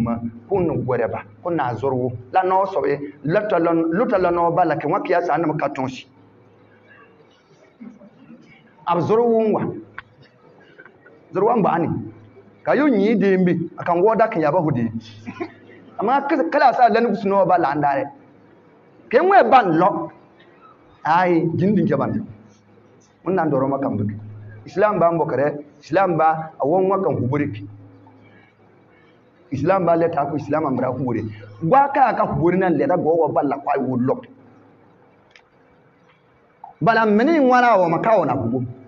ma kun goreba kun na zorwo la no so e lutala no bala ke wakiya sa nam katonshi ab zorwo ba ani kayo nyi dembe akan woda kan yaba hudi amma kala sa lan kusuno bala andare ken we ban lo ai jindin ke ban mun nan doro makam duki islam ba mbokare islam ba awon wakan huburiki islam ba leta ko islam amra hubure gwa ka hubure nan leta go balla kwai wulok bala meni wala wa makawo na hubu